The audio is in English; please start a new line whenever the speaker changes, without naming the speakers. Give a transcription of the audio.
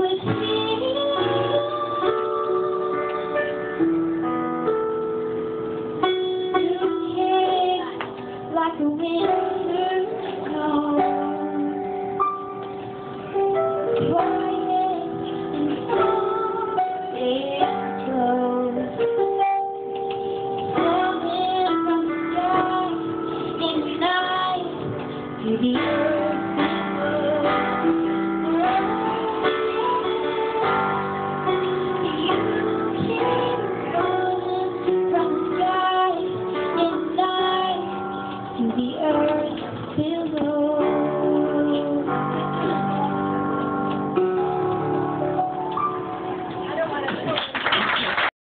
Like a winter snow, quiet and softly close, falling from the sky in the night to the